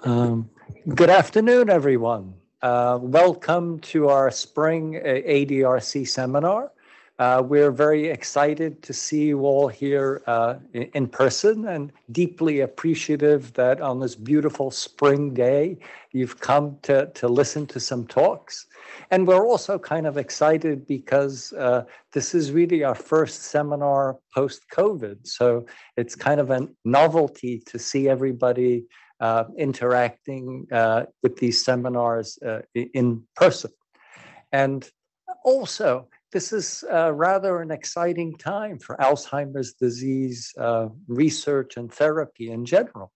Um, Good afternoon, everyone. Welcome to our spring ADRC seminar. We're very excited to see you all here in person and deeply appreciative that on this beautiful spring day, you've come to listen to some talks. And we're also kind of excited because this is really our first seminar post-COVID. So it's kind of a novelty to see everybody interacting with these seminars in person. And also, this is rather an exciting time for Alzheimer's disease research and therapy in general.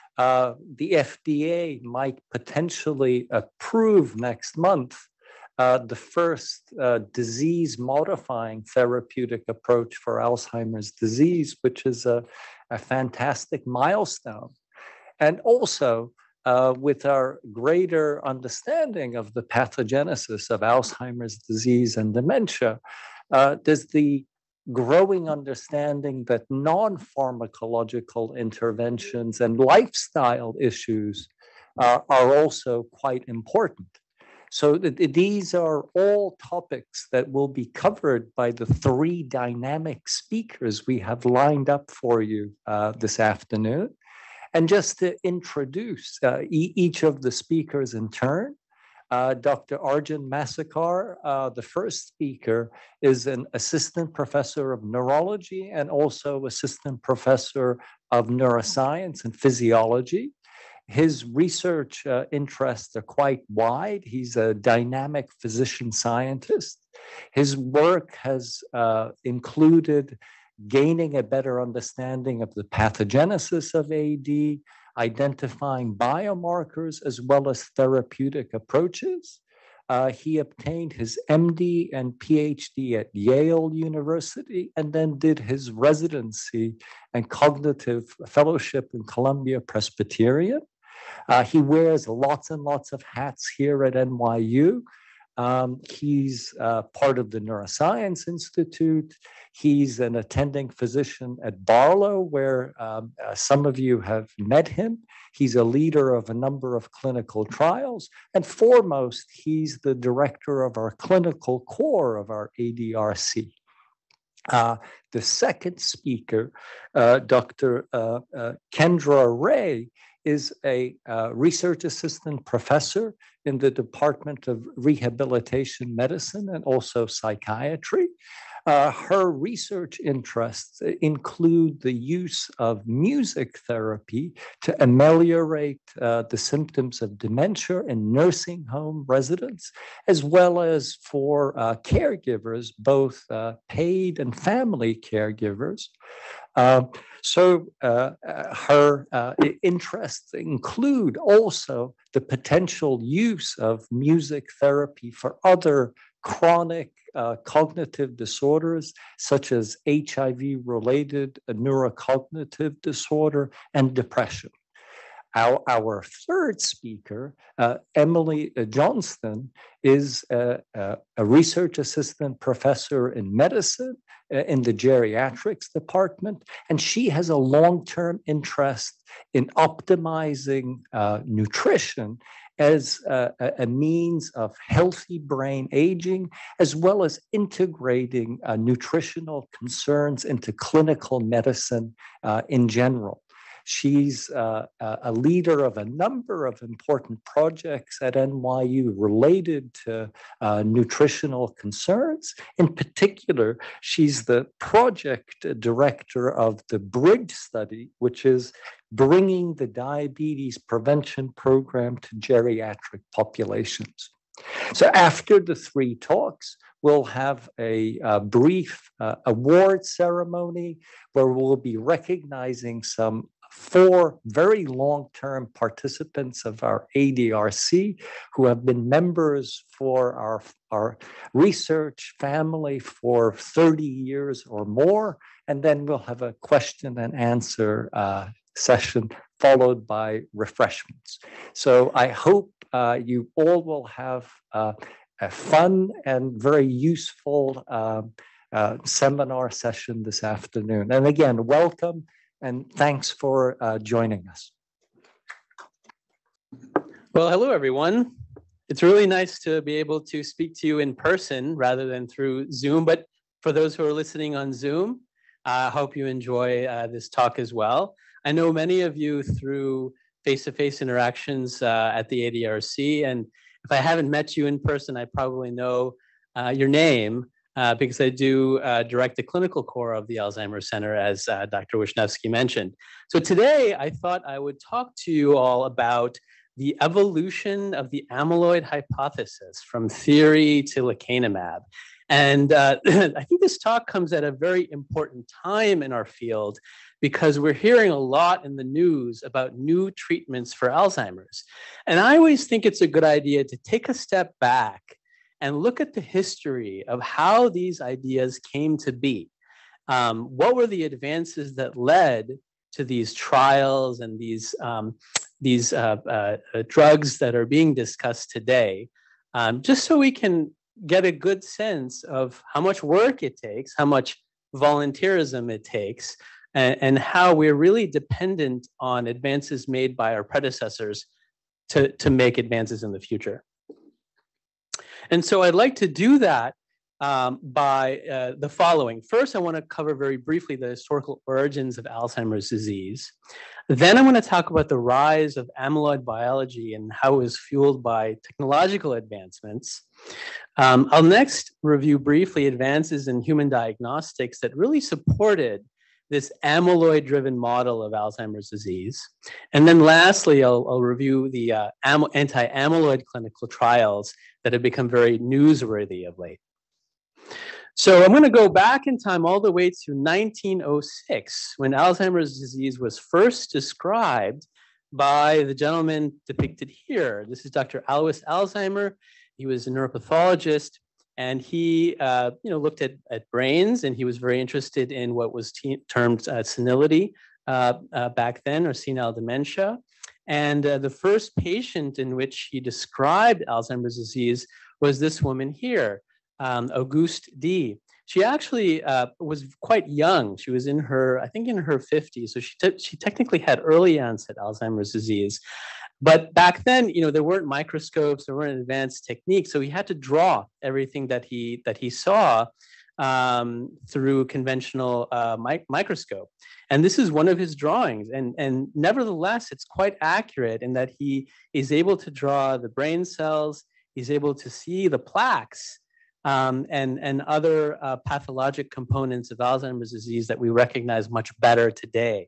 The FDA might potentially approve next month the first disease-modifying therapeutic approach for Alzheimer's disease, which is a fantastic milestone. And also, with our greater understanding of the pathogenesis of Alzheimer's disease and dementia, there's the growing understanding that non-pharmacological interventions and lifestyle issues are also quite important. So these are all topics that will be covered by the three dynamic speakers we have lined up for you this afternoon. And just to introduce each of the speakers in turn, Dr. Arjun Masurkar, the first speaker, is an assistant professor of neurology and also assistant professor of neuroscience and physiology. His research interests are quite wide. He's a dynamic physician scientist. His work has included gaining a better understanding of the pathogenesis of AD, identifying biomarkers as well as therapeutic approaches. He obtained his MD and PhD at Yale University and then did his residency and cognitive fellowship in Columbia Presbyterian. He wears lots and lots of hats here at NYU. He's part of the Neuroscience Institute. He's an attending physician at Barlow, where some of you have met him. He's a leader of a number of clinical trials. And foremost, he's the director of our clinical core of our ADRC. The second speaker, Dr. Kendra Ray, is a research assistant professor in the Department of Rehabilitation Medicine and also psychiatry. Her research interests include the use of music therapy to ameliorate the symptoms of dementia in nursing home residents, as well as for caregivers, both paid and family caregivers. Her interests include also the potential use of music therapy for other chronic cognitive disorders, such as HIV-related neurocognitive disorder and depression. Our third speaker, Emily Johnston, is a research assistant professor in medicine in the geriatrics department, and she has a long-term interest in optimizing nutrition as a means of healthy brain aging, as well as integrating nutritional concerns into clinical medicine in general. She's a leader of a number of important projects at NYU related to nutritional concerns. In particular, she's the project director of the BRIDGE study, which is bringing the diabetes prevention program to geriatric populations. So after the three talks, we'll have a brief award ceremony where we'll be recognizing some 4 very long-term participants of our ADRC who have been members for our research family for 30 years or more. And then we'll have a question and answer session followed by refreshments. So I hope you all will have a fun and very useful seminar session this afternoon. And again, welcome and thanks for joining us. Well, hello, everyone. It's really nice to be able to speak to you in person rather than through Zoom. But for those who are listening on Zoom, I hope you enjoy this talk as well. I know many of you through face-to-face interactions at the ADRC. And if I haven't met you in person, I probably know your name because I do direct the clinical core of the Alzheimer's Center, as Dr. Wisniewski mentioned. So today, I thought I would talk to you all about the evolution of the amyloid hypothesis from theory to lecanemab. And I think this talk comes at a very important time in our field because we're hearing a lot in the news about new treatments for Alzheimer's. And I always think it's a good idea to take a step back and look at the history of how these ideas came to be. What were the advances that led to these trials and these drugs that are being discussed today, just so we can get a good sense of how much work it takes, how much volunteerism it takes, and how we're really dependent on advances made by our predecessors to make advances in the future. And so I'd like to do that by the following. First, I want to cover very briefly the historical origins of Alzheimer's disease. Then I want to talk about the rise of amyloid biology and how it was fueled by technological advancements. I'll next review briefly advances in human diagnostics that really supported this amyloid-driven model of Alzheimer's disease. And then lastly, I'll review the anti-amyloid clinical trials that have become very newsworthy of late. So I'm going to go back in time all the way to 1906, when Alzheimer's disease was first described by the gentleman depicted here. This is Dr. Alois Alzheimer. He was a neuropathologist, and he looked at brains, and he was very interested in what was termed senility back then, or senile dementia. And the first patient in which he described Alzheimer's disease was this woman here, Auguste D. She actually was quite young. She was in her 50s. So she technically had early onset Alzheimer's disease. But back then, there weren't microscopes, there weren't advanced techniques. So he had to draw everything that he saw through conventional microscope. And this is one of his drawings. And nevertheless, it's quite accurate in that he is able to draw the brain cells. He's able to see the plaques and other pathologic components of Alzheimer's disease that we recognize much better today.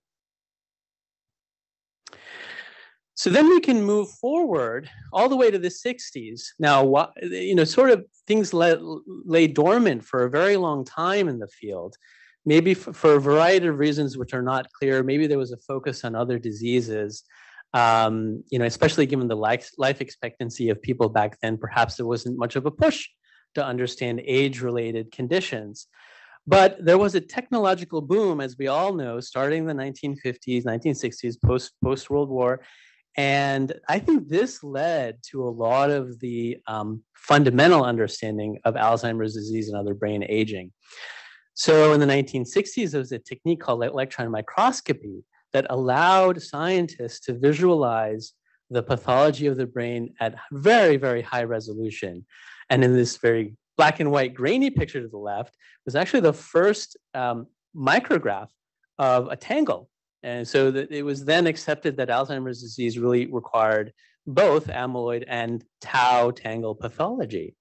So then we can move forward all the way to the 60s. Now, sort of things lay dormant for a very long time in the field, maybe for a variety of reasons which are not clear. Maybe there was a focus on other diseases, especially given the life expectancy of people back then. Perhaps there wasn't much of a push to understand age-related conditions. But there was a technological boom, as we all know, starting in the 1950s, 1960s, post-World War. And I think this led to a lot of the fundamental understanding of Alzheimer's disease and other brain aging. So in the 1960s, there was a technique called electron microscopy that allowed scientists to visualize the pathology of the brain at very, very high resolution. And in this very black and white grainy picture to the left was actually the first micrograph of a tangle. And so that it was then accepted that Alzheimer's disease really required both amyloid and tau tangle pathology.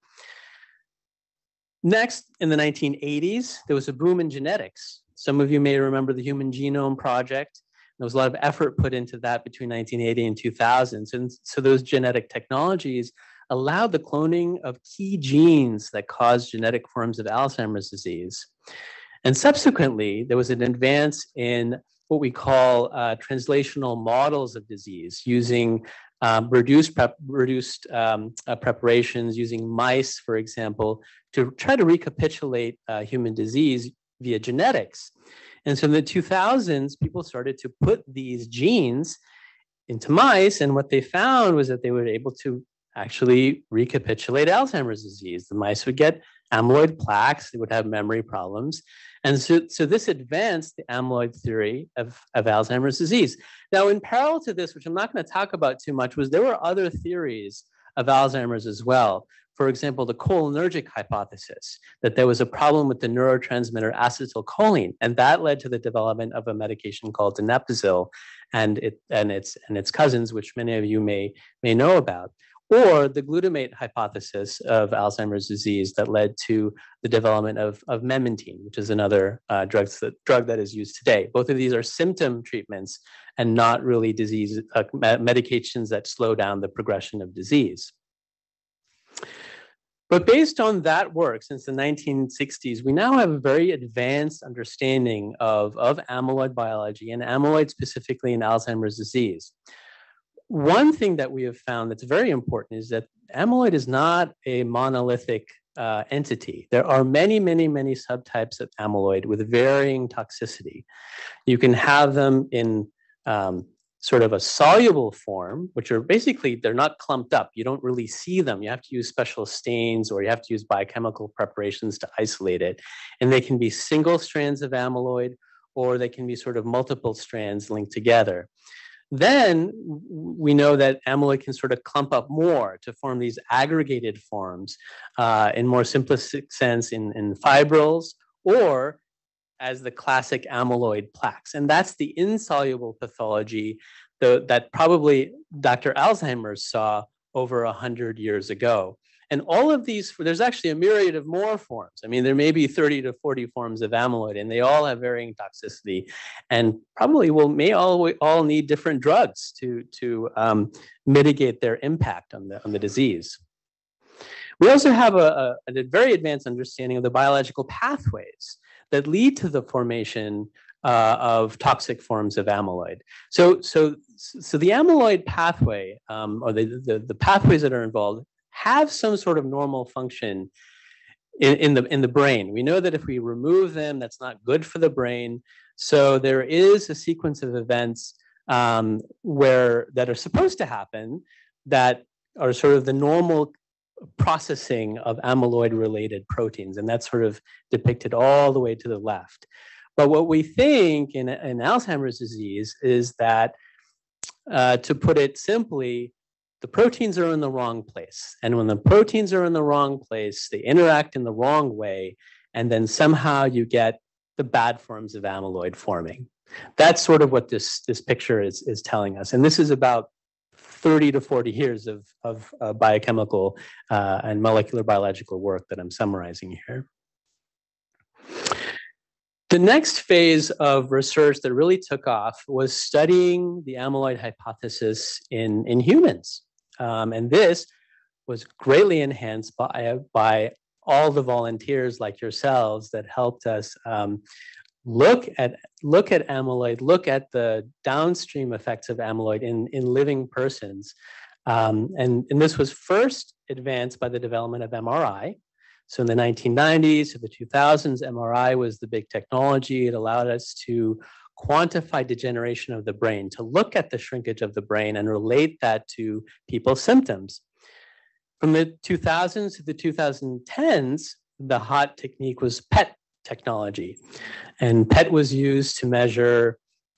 Next, in the 1980s, there was a boom in genetics. Some of you may remember the Human Genome Project. There was a lot of effort put into that between 1980 and 2000. And so those genetic technologies allowed the cloning of key genes that cause genetic forms of Alzheimer's disease. And subsequently, there was an advance in what we call translational models of disease, using reduced preparations, using mice, for example, to try to recapitulate human disease via genetics. And so in the 2000s, people started to put these genes into mice, and what they found was that they were able to actually recapitulate Alzheimer's disease. The mice would get amyloid plaques, they would have memory problems. And so this advanced the amyloid theory of Alzheimer's disease. Now, in parallel to this, which I'm not going to talk about too much, was there were other theories of Alzheimer's as well. For example, the cholinergic hypothesis, that there was a problem with the neurotransmitter acetylcholine, and that led to the development of a medication called donepezil and its cousins, which many of you may know about. Or the glutamate hypothesis of Alzheimer's disease that led to the development of memantine, which is another drug that is used today. Both of these are symptom treatments and not really disease medications that slow down the progression of disease. But based on that work since the 1960s, we now have a very advanced understanding of amyloid biology and amyloid specifically in Alzheimer's disease. One thing that we have found that's very important is that amyloid is not a monolithic entity. There are many, many, many subtypes of amyloid with varying toxicity. You can have them in sort of a soluble form, which are basically, they're not clumped up. You don't really see them. You have to use special stains or you have to use biochemical preparations to isolate it. And they can be single strands of amyloid or they can be sort of multiple strands linked together. Then we know that amyloid can sort of clump up more to form these aggregated forms in more simplistic sense in fibrils or as the classic amyloid plaques. And that's the insoluble pathology that probably Dr. Alzheimer saw over 100 years ago. And all of these, there's actually a myriad of more forms. I mean, there may be 30 to 40 forms of amyloid, and they all have varying toxicity, and probably may all need different drugs to mitigate their impact on the disease. We also have a very advanced understanding of the biological pathways that lead to the formation of toxic forms of amyloid. So the amyloid pathway, or the pathways that are involved, have some sort of normal function in the brain. We know that if we remove them, that's not good for the brain. So there is a sequence of events that are supposed to happen that are sort of the normal processing of amyloid-related proteins, and that's sort of depicted all the way to the left. But what we think in Alzheimer's disease is that, to put it simply, the proteins are in the wrong place. And when the proteins are in the wrong place, they interact in the wrong way, and then somehow you get the bad forms of amyloid forming. That's sort of what this picture is telling us. And this is about 30 to 40 years of biochemical and molecular biological work that I'm summarizing here. The next phase of research that really took off was studying the amyloid hypothesis in humans. And this was greatly enhanced by all the volunteers like yourselves that helped us look at amyloid, look at the downstream effects of amyloid in living persons. And this was first advanced by the development of MRI. So in the 1990s to the 2000s, MRI was the big technology. It allowed us to quantify degeneration of the brain, to look at the shrinkage of the brain and relate that to people's symptoms. From the 2000s to the 2010s, the hot technique was PET technology. And PET was used to measure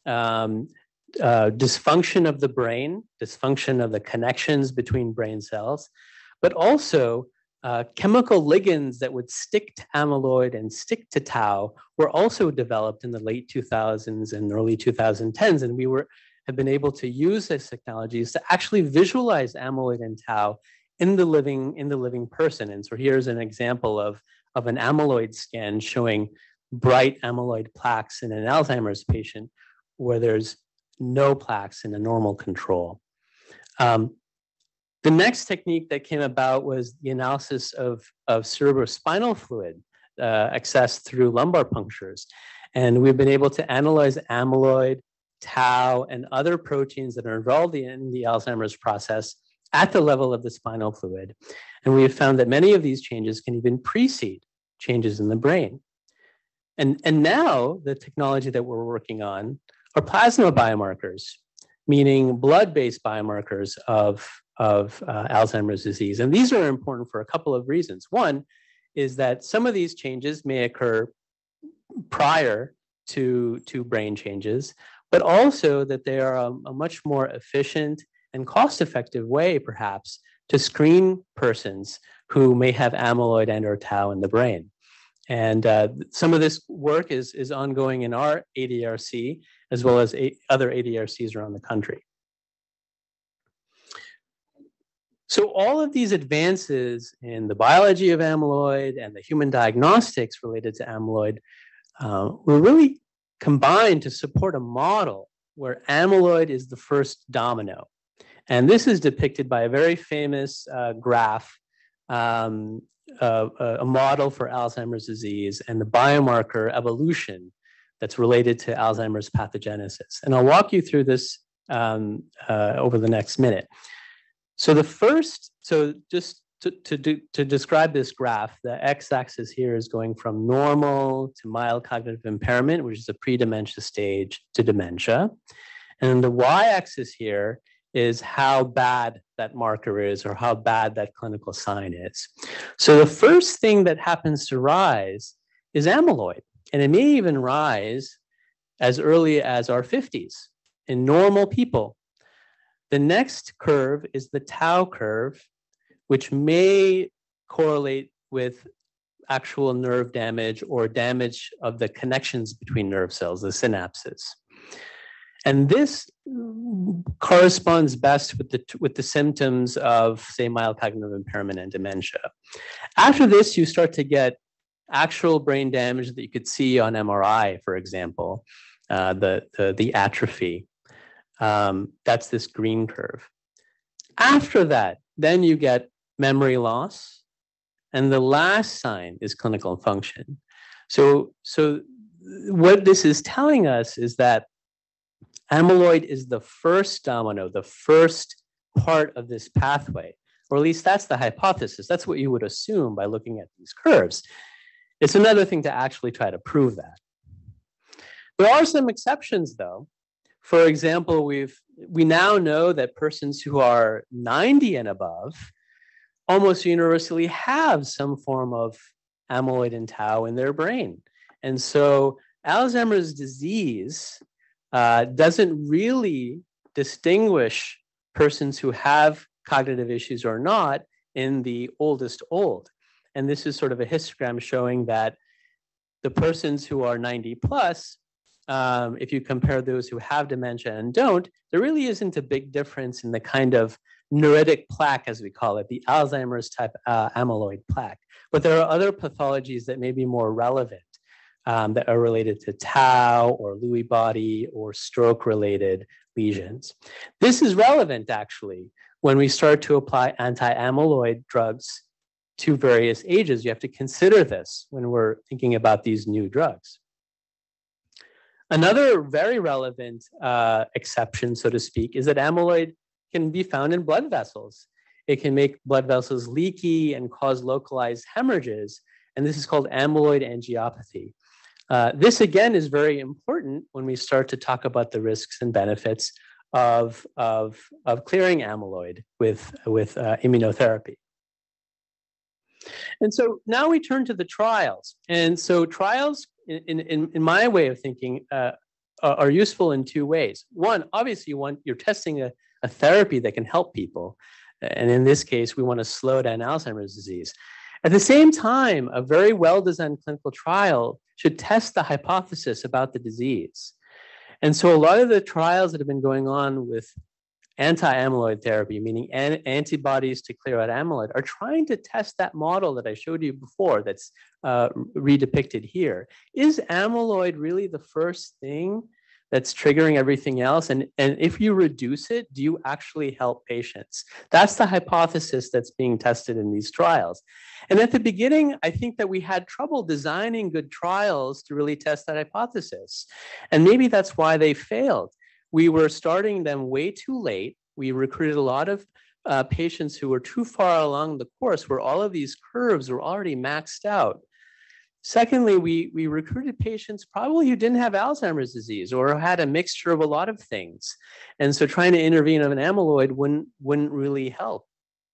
dysfunction of the brain, dysfunction of the connections between brain cells, but also chemical ligands that would stick to amyloid and stick to tau were also developed in the late 2000s and early 2010s. And we have been able to use these technologies to actually visualize amyloid and tau in the living person. And so here's an example of an amyloid scan showing bright amyloid plaques in an Alzheimer's patient where there's no plaques in a normal control. The next technique that came about was the analysis of cerebrospinal fluid accessed through lumbar punctures. And we've been able to analyze amyloid, tau, and other proteins that are involved in the Alzheimer's process at the level of the spinal fluid. And we have found that many of these changes can even precede changes in the brain. And now the technology that we're working on are plasma biomarkers, meaning blood-based biomarkers of Alzheimer's disease. And these are important for a couple of reasons. One is that some of these changes may occur prior to brain changes, but also that they are a much more efficient and cost-effective way, perhaps, to screen persons who may have amyloid and or tau in the brain. And some of this work is ongoing in our ADRC, as well as other ADRCs around the country. So all of these advances in the biology of amyloid and the human diagnostics related to amyloid were really combined to support a model where amyloid is the first domino. And this is depicted by a very famous graph, a model for Alzheimer's disease and the biomarker evolution that's related to Alzheimer's pathogenesis. And I'll walk you through this over the next minute. So just to describe this graph, the x-axis here is going from normal to mild cognitive impairment, which is a pre-dementia stage, to dementia. And the y-axis here is how bad that marker is or how bad that clinical sign is. So the first thing that happens to rise is amyloid. And it may even rise as early as our 50s in normal people. The next curve is the tau curve, which may correlate with actual nerve damage or damage of the connections between nerve cells, the synapses. And this corresponds best with the symptoms of, say, mild cognitive impairment and dementia. After this, you start to get actual brain damage that you could see on MRI, for example, the atrophy. That's this green curve. After that, then you get memory loss, and the last sign is clinical function. So what this is telling us is that amyloid is the first domino, the first part of this pathway, or at least that's the hypothesis. That's what you would assume by looking at these curves. It's another thing to actually try to prove that. There are some exceptions, though. For example, we now know that persons who are 90 and above almost universally have some form of amyloid and tau in their brain. And so Alzheimer's disease doesn't really distinguish persons who have cognitive issues or not in the oldest old. And this is sort of a histogram showing that the persons who are 90 plus, if you compare those who have dementia and don't, there really isn't a big difference in the kind of neuritic plaque, as we call it, the Alzheimer's type amyloid plaque. But there are other pathologies that may be more relevant that are related to tau or Lewy body or stroke-related lesions. This is relevant, actually, when we start to apply anti-amyloid drugs to various ages. You have to consider this when we're thinking about these new drugs. Another very relevant exception, so to speak, is that amyloid can be found in blood vessels. It can make blood vessels leaky and cause localized hemorrhages, and this is called amyloid angiopathy. This, again, is very important when we start to talk about the risks and benefits of clearing amyloid with immunotherapy. And so now we turn to the trials. And so trials, in my way of thinking, are useful in two ways. One, obviously, you're testing a therapy that can help people. And in this case, we want to slow down Alzheimer's disease. At the same time, a very well-designed clinical trial should test the hypothesis about the disease. And so a lot of the trials that have been going on with anti-amyloid therapy, meaning antibodies to clear out amyloid, are trying to test that model that I showed you before that's redepicted here. Is amyloid really the first thing that's triggering everything else? And if you reduce it, do you actually help patients? That's the hypothesis that's being tested in these trials. And at the beginning, I think that we had trouble designing good trials to really test that hypothesis. And maybe that's why they failed. We were starting them way too late. We recruited a lot of patients who were too far along the course where all of these curves were already maxed out. Secondly, we recruited patients probably who didn't have Alzheimer's disease or had a mixture of a lot of things. And so trying to intervene on an amyloid wouldn't really help.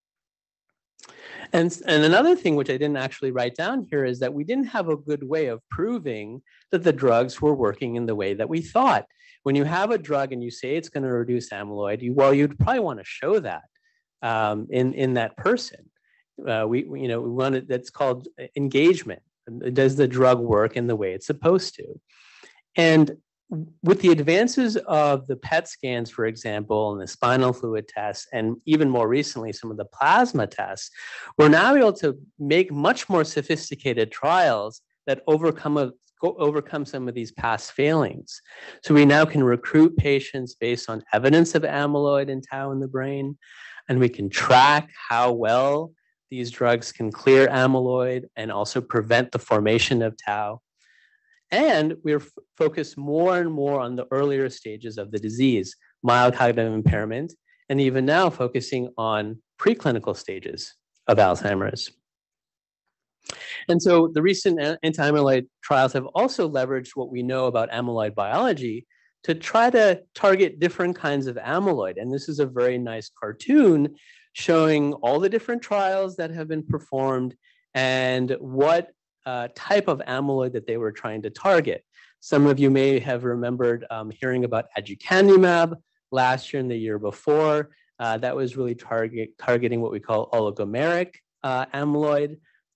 And another thing which I didn't actually write down here is that we didn't have a good way of proving that the drugs were working in the way that we thought. When you have a drug and you say it's going to reduce amyloid, you'd probably want to show that in that person. We wanted, that's called engagement. Does the drug work in the way it's supposed to? And with the advances of the PET scans, for example, and the spinal fluid tests, and even more recently, some of the plasma tests, we're now able to make much more sophisticated trials that overcome some of these past failings. So we now can recruit patients based on evidence of amyloid and tau in the brain, and we can track how well these drugs can clear amyloid and also prevent the formation of tau. And we're focused more and more on the earlier stages of the disease, mild cognitive impairment, and even now focusing on preclinical stages of Alzheimer's. And so the recent anti-amyloid trials have also leveraged what we know about amyloid biology to try to target different kinds of amyloid. And this is a very nice cartoon showing all the different trials that have been performed and what type of amyloid that they were trying to target. Some of you may have remembered hearing about aducanumab last year and the year before. That was really targeting what we call oligomeric amyloid.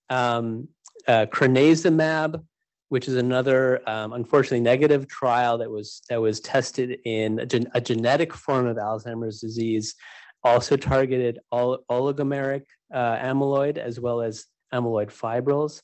Lecanemab, which is another unfortunately negative trial that was tested in a genetic form of Alzheimer's disease, also targeted oligomeric amyloid as well as amyloid fibrils.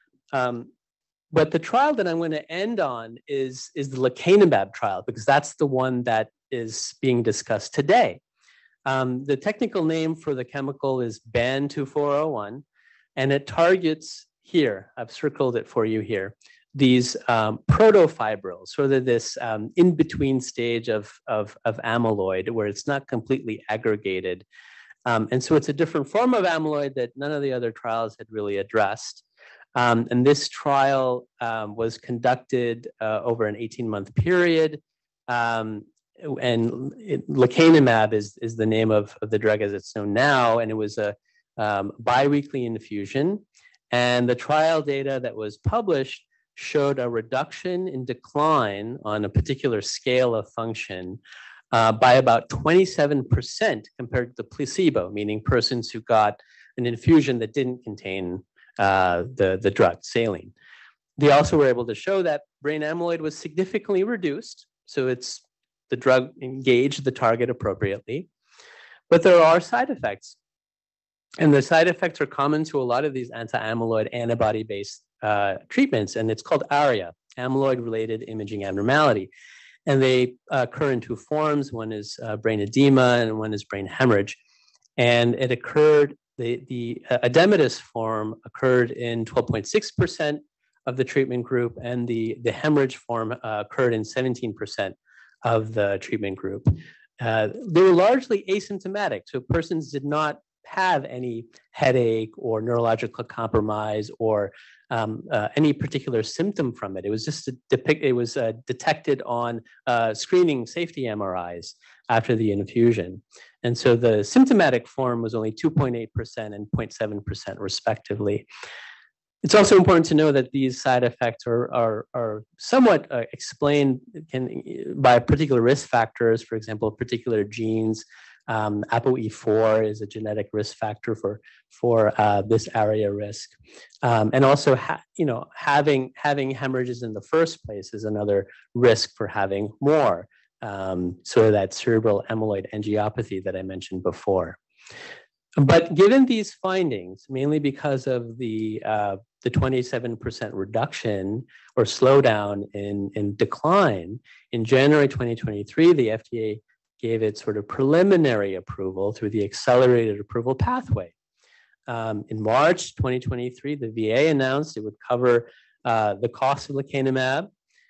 But the trial that I'm going to end on is the Lecanemab trial, because that's the one that is being discussed today. The technical name for the chemical is BAN2401, and it targets here, I've circled it for you here, these protofibrils, sort of this in-between stage of amyloid where it's not completely aggregated. And so it's a different form of amyloid that none of the other trials had really addressed. And this trial was conducted over an 18-month period. And Lecanemab is the name of the drug as it's known now, and it was a biweekly infusion. And the trial data that was published showed a reduction in decline on a particular scale of function by about 27% compared to the placebo, meaning persons who got an infusion that didn't contain the drug, saline. They also were able to show that brain amyloid was significantly reduced, so the drug engaged the target appropriately. But there are side effects. And the side effects are common to a lot of these anti-amyloid antibody-based treatments, and it's called ARIA, amyloid-related imaging abnormality. And they occur in two forms. One is brain edema, and one is brain hemorrhage. And it occurred, the edematous form occurred in 12.6% of the treatment group, and the hemorrhage form occurred in 17% of the treatment group. They were largely asymptomatic, so persons did not have any headache or neurological compromise or any particular symptom from it. It was just detected on screening safety MRIs after the infusion. And so the symptomatic form was only 2.8% and 0.7% respectively. It's also important to know that these side effects are somewhat explained by particular risk factors, for example, particular genes. ApoE4 is a genetic risk factor for this ARIA risk, and also having hemorrhages in the first place is another risk for having more. So that cerebral amyloid angiopathy that I mentioned before. But given these findings, mainly because of the 27% reduction or slowdown in decline, in January 2023, the FDA gave it sort of preliminary approval through the accelerated approval pathway. In March 2023, the VA announced it would cover the cost of lecanemab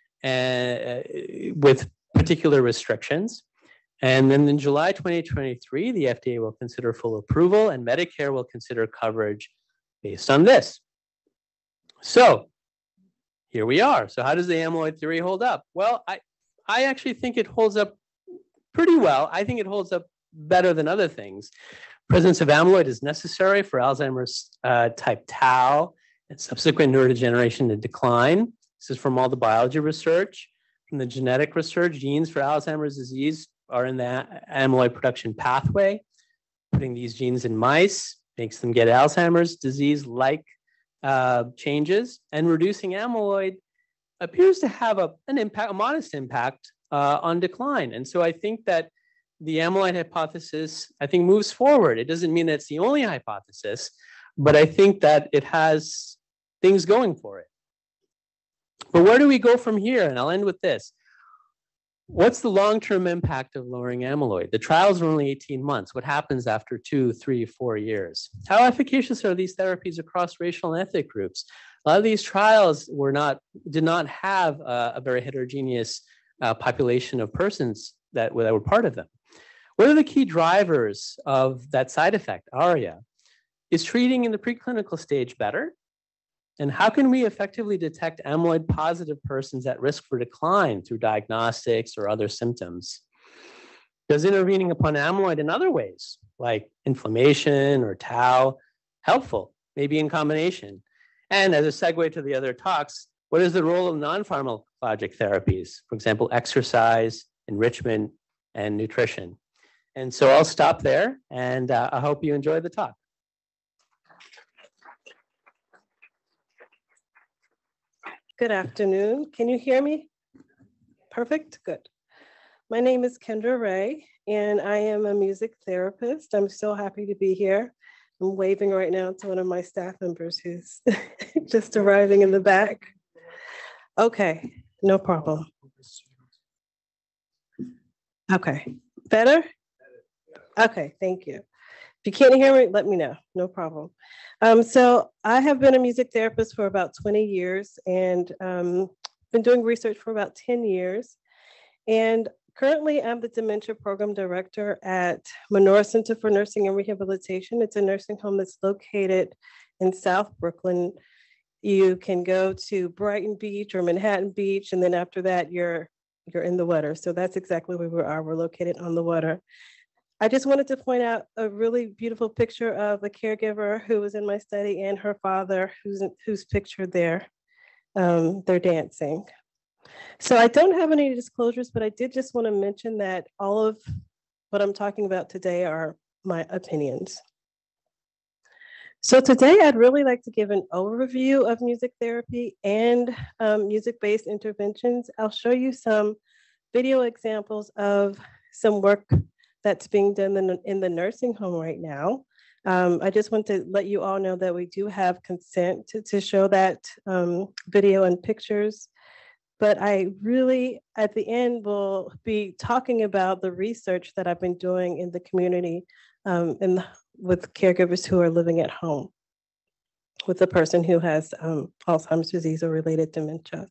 with particular restrictions. And then in July 2023, the FDA will consider full approval and Medicare will consider coverage based on this. So here we are. So how does the amyloid theory hold up? Well, I actually think it holds up pretty well. I think it holds up better than other things. Presence of amyloid is necessary for Alzheimer's type tau and subsequent neurodegeneration and decline. This is from all the biology research. From the genetic research, genes for Alzheimer's disease are in the amyloid production pathway. Putting these genes in mice makes them get Alzheimer's disease-like changes, and reducing amyloid appears to have a modest impact on decline. And so I think that the amyloid hypothesis, I think, moves forward. It doesn't mean that it's the only hypothesis, but I think that it has things going for it. But where do we go from here? And I'll end with this. What's the long-term impact of lowering amyloid? The trials are only 18 months. What happens after 2, 3, 4 years? How efficacious are these therapies across racial and ethnic groups? A lot of these trials did not have a very heterogeneous population of persons that were part of them. What are the key drivers of that side effect, ARIA? Is treating in the preclinical stage better? And how can we effectively detect amyloid positive persons at risk for decline through diagnostics or other symptoms? Does intervening upon amyloid in other ways, like inflammation or tau, helpful, maybe in combination? And as a segue to the other talks, what is the role of non-pharmacologic therapies? For example, exercise, enrichment, and nutrition. And so I'll stop there, and I hope you enjoy the talk. Good afternoon. Can you hear me? Perfect. Good. My name is Kendra Ray, and I am a music therapist. I'm so happy to be here. I'm waving right now to one of my staff members who's just arriving in the back. Okay, no problem. Okay, better? Okay, thank you. If you can't hear me, let me know, no problem. So I have been a music therapist for about 20 years and been doing research for about 10 years. And currently I'm the Dementia Program Director at Menorah Center for Nursing and Rehabilitation. It's a nursing home that's located in South Brooklyn. You can go to Brighton Beach or Manhattan Beach, and then after that, you're in the water. So that's exactly where we are. We're located on the water. I just wanted to point out a really beautiful picture of a caregiver who was in my study and her father who's pictured there. They're dancing. So I don't have any disclosures, but I did just want to mention that all of what I'm talking about today are my opinions. So today I'd really like to give an overview of music therapy and music-based interventions. I'll show you some video examples of some work that's being done in the nursing home right now. I just want to let you all know that we do have consent to show that video and pictures. But I really, at the end, will be talking about the research that I've been doing in the community with caregivers who are living at home with a person who has Alzheimer's disease or related dementia.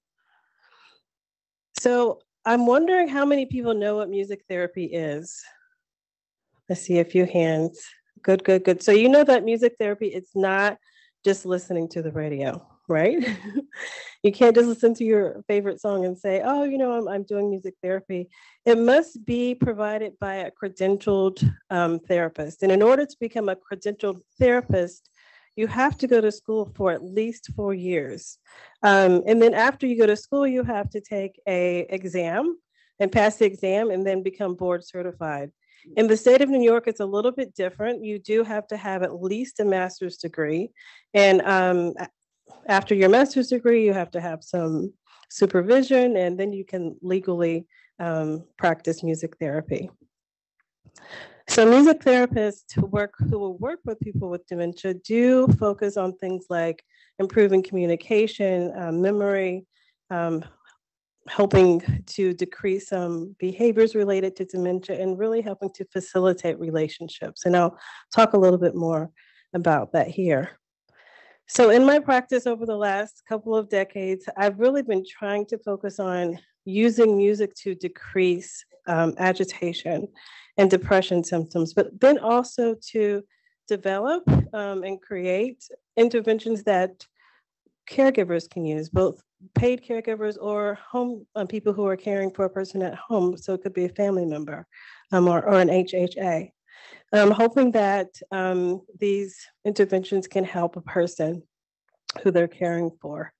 So I'm wondering how many people know what music therapy is. I see a few hands. Good, good, good. So you know that music therapy, it's not just listening to the radio, right? You can't just listen to your favorite song and say, oh, you know, I'm doing music therapy. It must be provided by a credentialed therapist. And in order to become a credentialed therapist, you have to go to school for at least 4 years. And then after you go to school, you have to take an exam and pass the exam and then become board certified. In the state of New York, it's a little bit different. You do have to have at least a master's degree. And after your master's degree, you have to have some supervision, and then you can legally practice music therapy. So music therapists who will work with people with dementia do focus on things like improving communication, memory, helping to decrease some behaviors related to dementia, and really helping to facilitate relationships. And I'll talk a little bit more about that here. So in my practice over the last couple of decades, I've really been trying to focus on using music to decrease agitation and depression symptoms, but then also to develop and create interventions that caregivers can use, both paid caregivers or home people who are caring for a person at home. So it could be a family member or an HHA. I'm hoping that these interventions can help a person who they're caring for.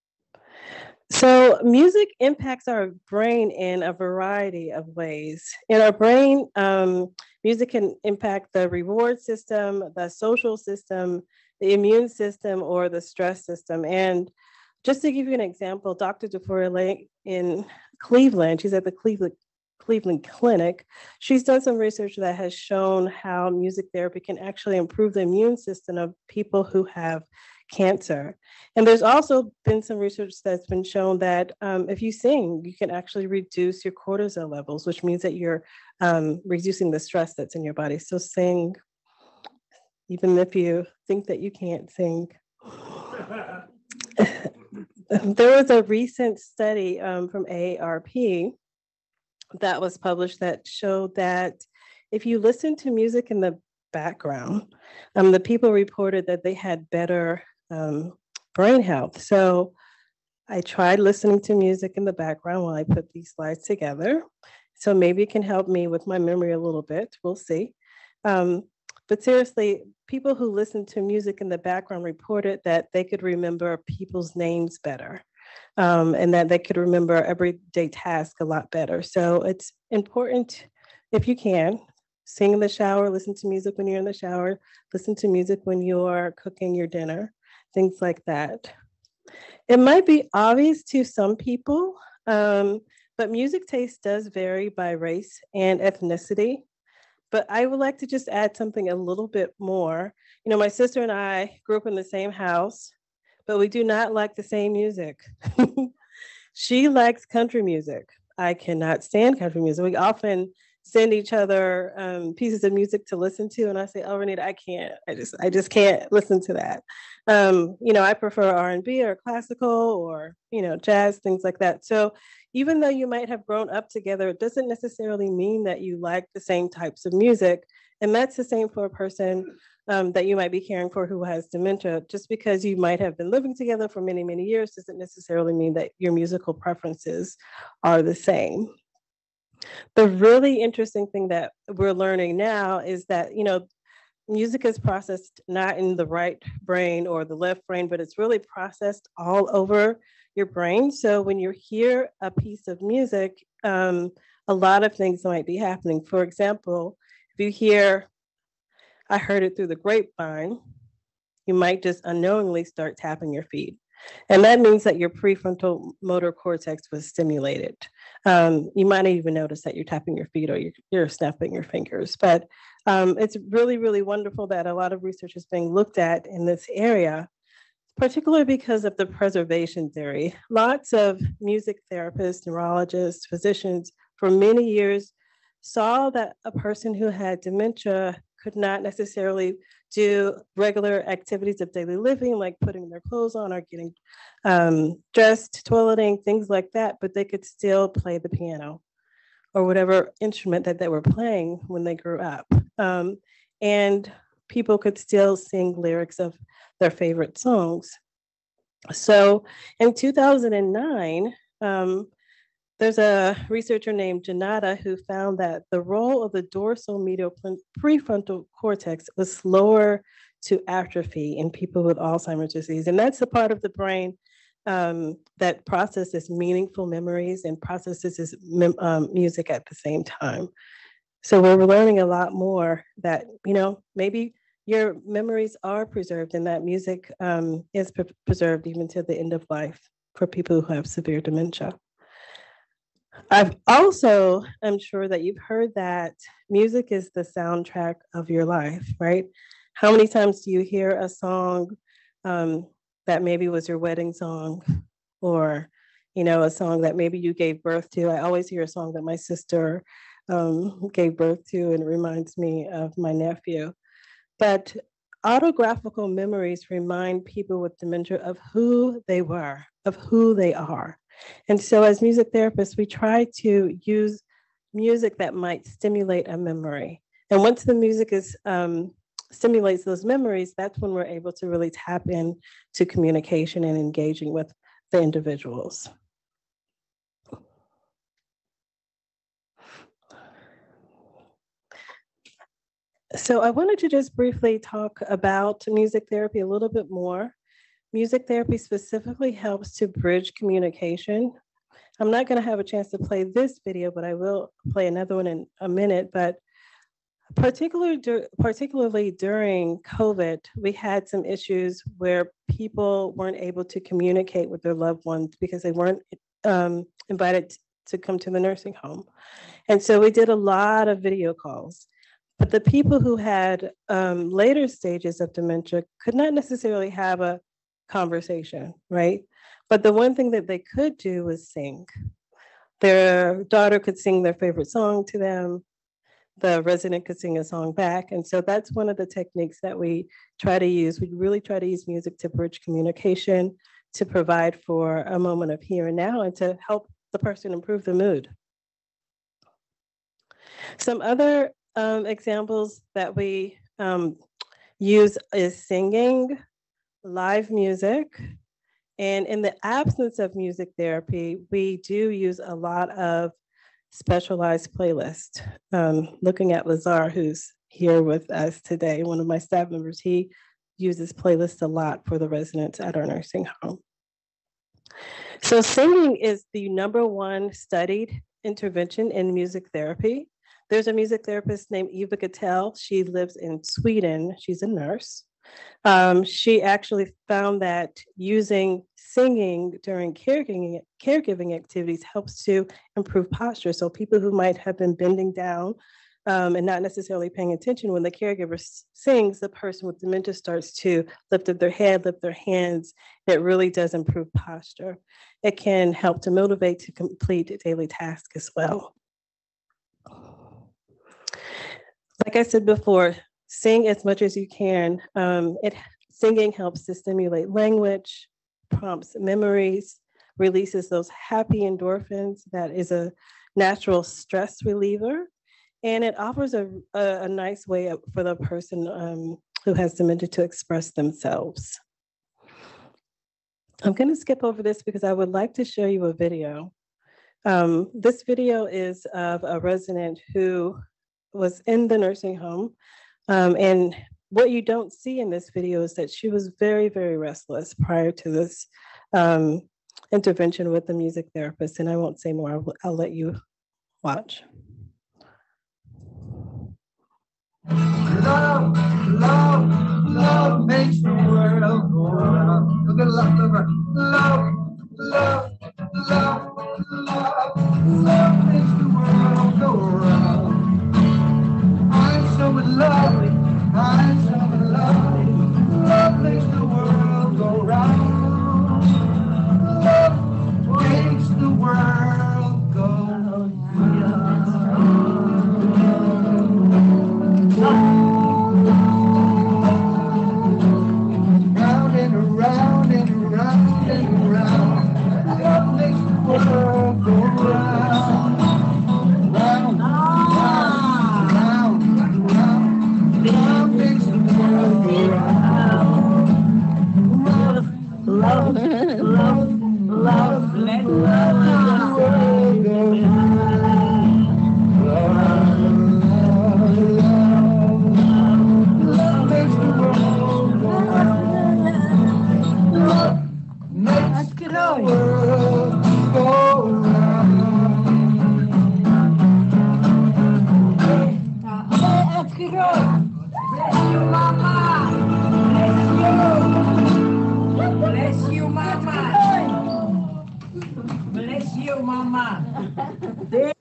So music impacts our brain in a variety of ways. In our brain, music can impact the reward system, the social system, the immune system, or the stress system. And just to give you an example, Dr. DeForest in Cleveland, she's at the Cleveland Clinic. She's done some research that has shown how music therapy can actually improve the immune system of people who have cancer. And there's also been some research that's been shown that if you sing, you can actually reduce your cortisol levels, which means that you're reducing the stress that's in your body. So sing, even if you think that you can't sing. There was a recent study from AARP that was published that showed that if you listen to music in the background, the people reported that they had better brain health. So I tried listening to music in the background while I put these slides together. So maybe it can help me with my memory a little bit. We'll see. But seriously, people who listened to music in the background reported that they could remember people's names better. And that they could remember everyday tasks a lot better. So it's important, if you can, sing in the shower, listen to music when you're in the shower, listen to music when you're cooking your dinner, things like that. It might be obvious to some people, but music taste does vary by race and ethnicity. But I would like to just add something a little bit more. You know, my sister and I grew up in the same house, but we do not like the same music. She likes country music. I cannot stand country music. We often send each other pieces of music to listen to, and I say, "Oh, Renita, I can't. I just can't listen to that." You know, I prefer R&B or classical or jazz, things like that. So even though you might have grown up together, it doesn't necessarily mean that you like the same types of music, and that's the same for a person that you might be caring for who has dementia. Just because you might have been living together for many, many years doesn't necessarily mean that your musical preferences are the same. The really interesting thing that we're learning now is that, music is processed not in the right brain or the left brain, but it's really processed all over your brain. So when you hear a piece of music, a lot of things might be happening. For example, if you hear, "I heard it through the grapevine," you might just unknowingly start tapping your feet. And that means that your prefrontal motor cortex was stimulated. You might not even notice that you're tapping your feet or you're snapping your fingers. But it's really, really wonderful that a lot of research is being looked at in this area, particularly because of the preservation theory. Lots of music therapists, neurologists, physicians for many years saw that a person who had dementia could not necessarily do regular activities of daily living, like putting their clothes on or getting dressed, toileting, things like that, but they could still play the piano or whatever instrument that they were playing when they grew up. And people could still sing lyrics of their favorite songs. So in 2009, there's a researcher named Janata who found that the role of the dorsal medial prefrontal cortex was slower to atrophy in people with Alzheimer's disease. And that's the part of the brain that processes meaningful memories and processes music at the same time. So we're learning a lot more that, maybe your memories are preserved and that music is preserved even to the end of life for people who have severe dementia. I've also, I'm sure that you've heard that music is the soundtrack of your life, right? How many times do you hear a song that maybe was your wedding song or, a song that maybe you gave birth to? I always hear a song that my sister gave birth to, and it reminds me of my nephew. But autographical memories remind people with dementia of who they were, of who they are. And so as music therapists, we try to use music that might stimulate a memory. And once the music is stimulates those memories, that's when we're able to really tap into communication and engaging with the individuals. So I wanted to just briefly talk about music therapy a little bit more. Music therapy specifically helps to bridge communication. I'm not going to have a chance to play this video, but I will play another one in a minute. But particularly during COVID, we had some issues where people weren't able to communicate with their loved ones because they weren't invited to come to the nursing home. And so we did a lot of video calls. But the people who had later stages of dementia could not necessarily have a conversation, right? But the one thing that they could do was sing. Their daughter could sing their favorite song to them. The resident could sing a song back. And so that's one of the techniques that we try to use. We really try to use music to bridge communication, to provide for a moment of here and now, and to help the person improve the mood. Some other examples that we use is singing, live music, and in the absence of music therapy, we do use a lot of specialized playlists. Looking at Lazar, who's here with us today, one of my staff members, he uses playlists a lot for the residents at our nursing home. So singing is the #1 studied intervention in music therapy. There's a music therapist named Eva Gattel. She lives in Sweden. She's a nurse. She actually found that using singing during caregiving activities helps to improve posture. So people who might have been bending down and not necessarily paying attention, when the caregiver sings, the person with dementia starts to lift up their head, lift their hands. It really does improve posture. It can help to motivate to complete daily tasks as well. Like I said before, sing as much as you can. Singing helps to stimulate language, prompts memories, releases those happy endorphins. That is a natural stress reliever. And it offers a nice way for the person who has dementia to express themselves. I'm going to skip over this because I would like to show you a video. This video is of a resident who was in the nursing home. And what you don't see in this video is that she was very, very restless prior to this intervention with the music therapist. And I won't say more, I'll let you watch. Love, love, love makes the world go round. Look at love, love, love, love, love, love makes the world go round. I'm so in love, I'm so in love. Love makes the world go round. Love makes the world go round. Round and around and around and around. Love makes the world go round. Round, round, round, round. Love makes the world go round. Love, love, love, let love make the world go round. Love, love, love makes the world go round. Love makes the world go round. Let's go. Bless you, Mama. Bless you, Mama. Bless you, Mama.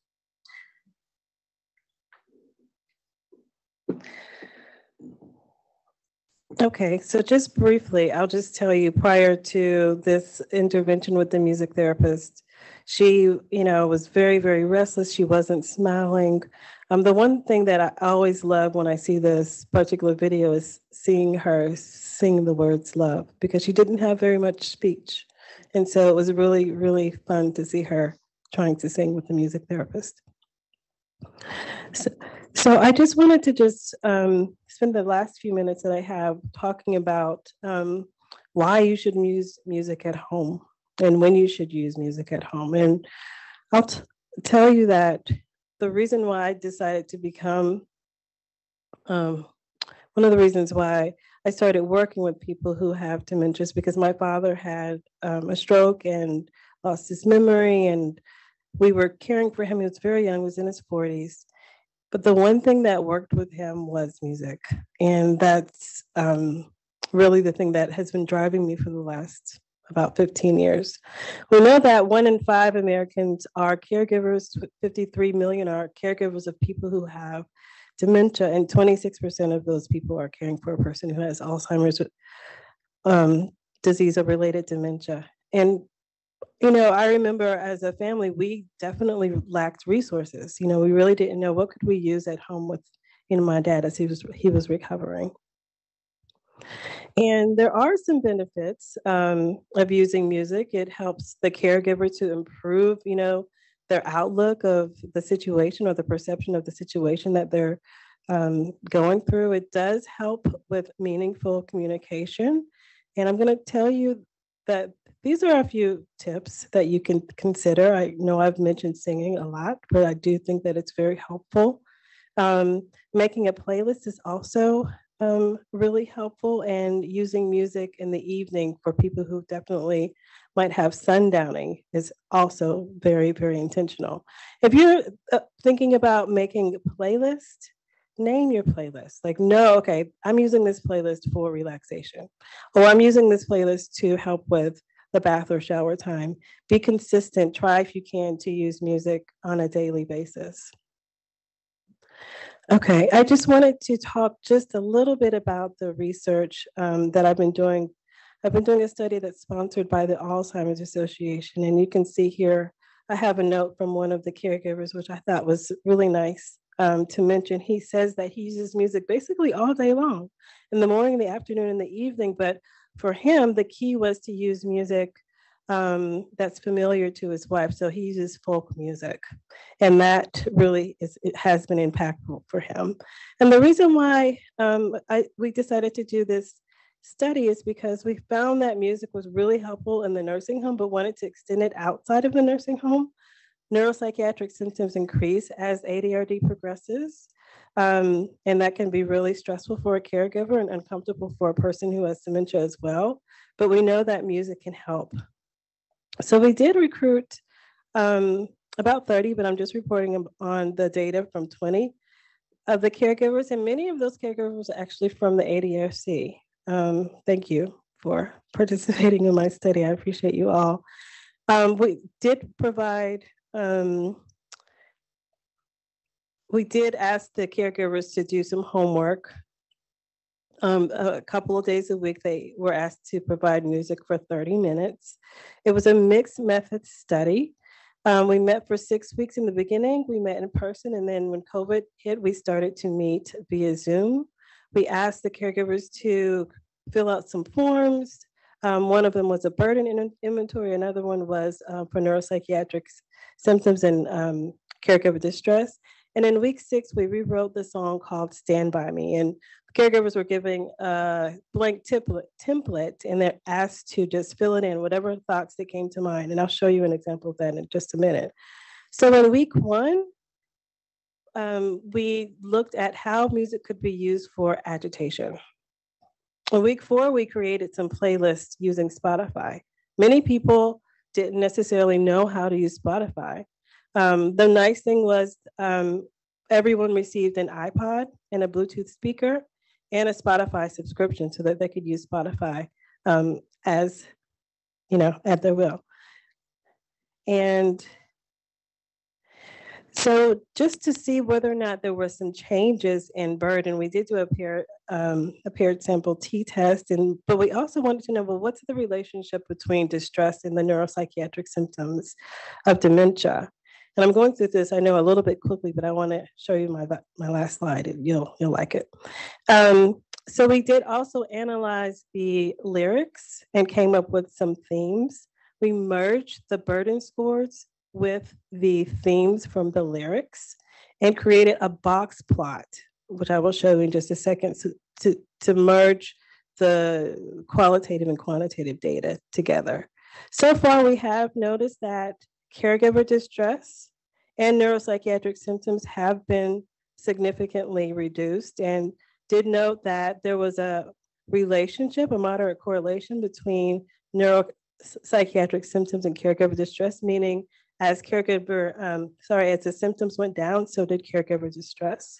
Okay, so just briefly, I'll just tell you, prior to this intervention with the music therapist, she, was very, very restless. She wasn't smiling. The one thing that I always love when I see this particular video is seeing her sing the words love, because she didn't have very much speech. And so it was really, really fun to see her trying to sing with the music therapist. So I just wanted to just spend the last few minutes that I have talking about why you should use music at home and when you should use music at home. And I'll tell you that the reason why I decided to become one of the reasons why I started working with people who have dementia is because my father had a stroke and lost his memory, and we were caring for him. He was very young, he was in his 40s. But the one thing that worked with him was music. And that's really the thing that has been driving me for the last about 15 years. We know that 1 in 5 Americans are caregivers, 53 million are caregivers of people who have dementia, and 26% of those people are caring for a person who has Alzheimer's disease or related dementia. And you know, I remember as a family, we definitely lacked resources. You know, we really didn't know what could we use at home with, you know, my dad as he was recovering. And there are some benefits of using music. It helps the caregiver to improve, you know, their outlook of the situation or the perception of the situation that they're going through. It does help with meaningful communication. And I'm going to tell you that these are a few tips that you can consider. I know I've mentioned singing a lot, but I do think that it's very helpful. Making a playlist is also really helpful, and using music in the evening for people who definitely might have sundowning is also very, very intentional. If you're thinking about making a playlist, name your playlist. Like, no, okay, I'm using this playlist for relaxation, or I'm using this playlist to help with the bath or shower time. Be consistent. Try, if you can, to use music on a daily basis. Okay, I just wanted to talk just a little bit about the research that I've been doing. I've been doing a study that's sponsored by the Alzheimer's Association, and you can see here, I have a note from one of the caregivers, which I thought was really nice to mention. He says that he uses music basically all day long, in the morning, the afternoon, and the evening, but for him, the key was to use music that's familiar to his wife. So he uses folk music, and that really has been impactful for him. And the reason why we decided to do this study is because we found that music was really helpful in the nursing home, but wanted to extend it outside of the nursing home. Neuropsychiatric symptoms increase as ADRD progresses. And that can be really stressful for a caregiver and uncomfortable for a person who has dementia as well. But we know that music can help. So we did recruit about 30, but I'm just reporting on the data from 20 of the caregivers. And many of those caregivers are actually from the ADRC. Thank you for participating in my study. I appreciate you all. We did provide we did ask the caregivers to do some homework. A couple of days a week, they were asked to provide music for 30 minutes. It was a mixed method study. We met for 6 weeks in the beginning. We met in person, and then when COVID hit, we started to meet via Zoom. We asked the caregivers to fill out some forms. One of them was a burden inventory. Another one was for neuropsychiatric symptoms and caregiver distress. And in week 6, we rewrote the song called Stand By Me. And caregivers were given a blank template, and they're asked to just fill it in, whatever thoughts that came to mind. And I'll show you an example of that in just a minute. So in week 1, we looked at how music could be used for agitation. In week 4, we created some playlists using Spotify. Many people didn't necessarily know how to use Spotify. The nice thing was everyone received an iPod and a Bluetooth speaker and a Spotify subscription so that they could use Spotify as, you know, at their will. And so just to see whether or not there were some changes in burden, we did do a paired sample t-test, but we also wanted to know, well, what's the relationship between distress and the neuropsychiatric symptoms of dementia? And I'm going through this, I know, a little bit quickly, but I want to show you my last slide. You'll like it. So we did also analyze the lyrics and came up with some themes. We merged the burden scores with the themes from the lyrics. and created a box plot, which I will show you in just a second, to merge the qualitative and quantitative data together. So far, we have noticed that caregiver distress and neuropsychiatric symptoms have been significantly reduced, and did note that there was a relationship, a moderate correlation between neuropsychiatric symptoms and caregiver distress, meaning as as the symptoms went down, so did caregiver distress.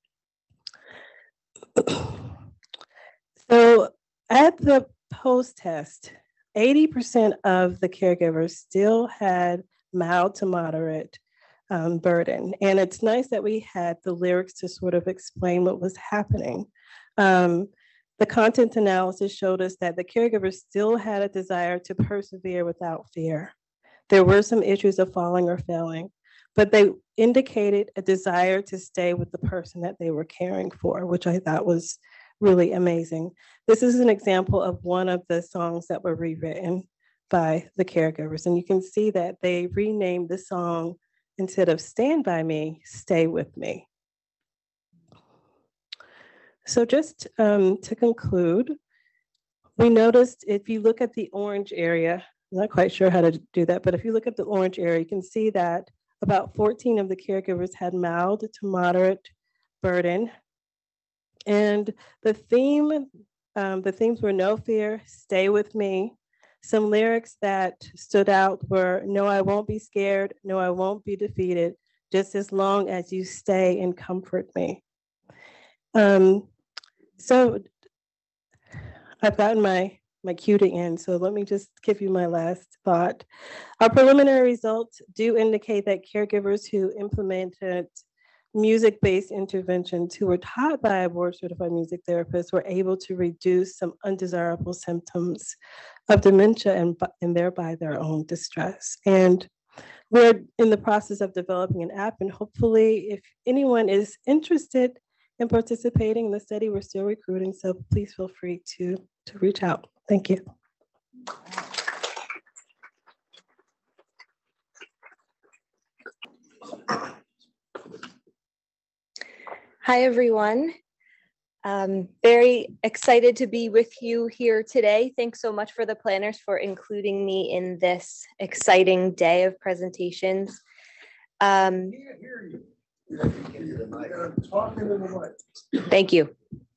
So at the post-test, 80% of the caregivers still had mild to moderate burden. And it's nice that we had the lyrics to sort of explain what was happening. The content analysis showed us that the caregivers still had a desire to persevere without fear. There were some issues of falling or failing, but they indicated a desire to stay with the person that they were caring for, which I thought was really amazing. This is an example of one of the songs that were rewritten by the caregivers. And you can see that they renamed the song, instead of Stand By Me, Stay With Me. So just to conclude, we noticed if you look at the orange area, I'm not quite sure how to do that, but if you look at the orange area, you can see that about 14 of the caregivers had mild to moderate burden. And the themes were no fear, stay with me. Some lyrics that stood out were, no, I won't be scared, no, I won't be defeated, just as long as you stay and comfort me. So I've gotten my cue to end, so let me just give you my last thought. Our preliminary results do indicate that caregivers who implemented music-based interventions who were taught by a board-certified music therapist were able to reduce some undesirable symptoms of dementia and thereby their own distress. And we're in the process of developing an app, and hopefully if anyone is interested in participating in the study, we're still recruiting, so please feel free to reach out. Thank you. Hi, everyone. Very excited to be with you here today. Thanks so much for the planners for including me in this exciting day of presentations. Thank you.